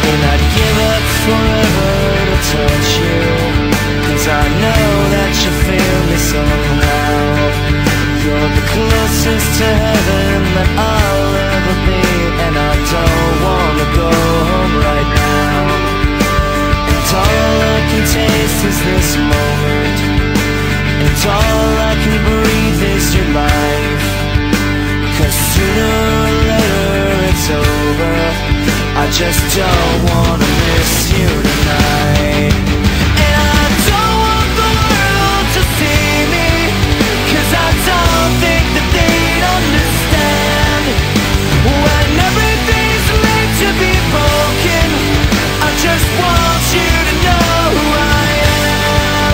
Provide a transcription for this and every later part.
And I'd give up forever to touch you, 'cause I know that you feel me somehow. You're the closest to heaven that I'll ever be, and I don't wanna go home right now. And all I can taste is this moment, and all I can breathe is your life. 'Cause sooner or later it's over, I just don't wanna miss you tonight. And I don't want the world to see me, 'cause I don't think that they'd understand. When everything's made to be broken, I just want you to know who I am.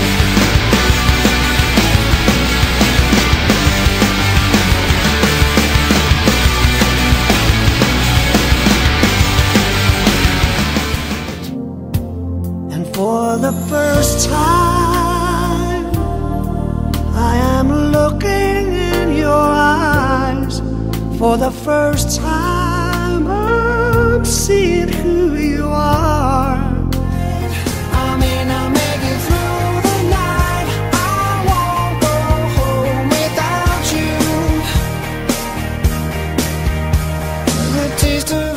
And for the first time, I am looking in your eyes. For the first time, I'm seeing who you are. I mean, I'll make it through the night. I won't go home without you. The taste of